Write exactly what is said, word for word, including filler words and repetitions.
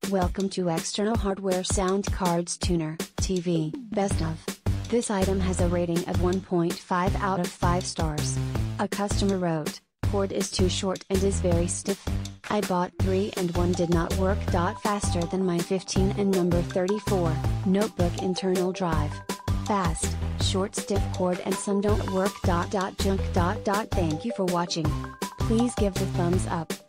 Welcome to External Hardware Sound Cards Tuner, T V, Best of. This item has a rating of one point five out of five stars. A customer wrote, cord is too short and is very stiff. I bought three and one did not work. Faster than my fifteen and number thirty-four, notebook internal drive. Fast, short stiff cord and some don't work. Junk. Thank you for watching. Please give the thumbs up.